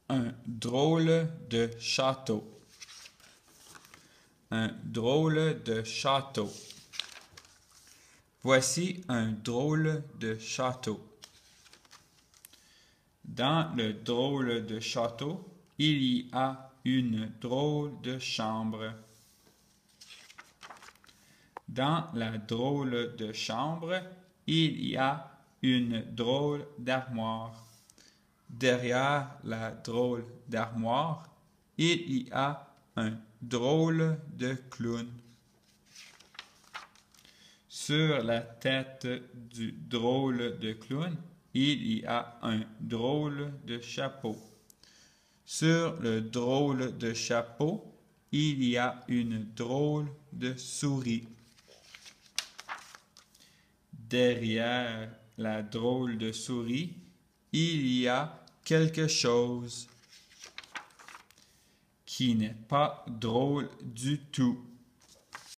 Un drôle de château. Un drôle de château. Voici un drôle de château. Dans le drôle de château, il y a une drôle de chambre. Dans la drôle de chambre, il y a une drôle d'armoire. Derrière la drôle d'armoire, il y a un drôle de clown. Sur la tête du drôle de clown, il y a un drôle de chapeau. Sur le drôle de chapeau, il y a une drôle de souris. Derrière la drôle de souris, il y a quelque chose qui n'est pas drôle du tout.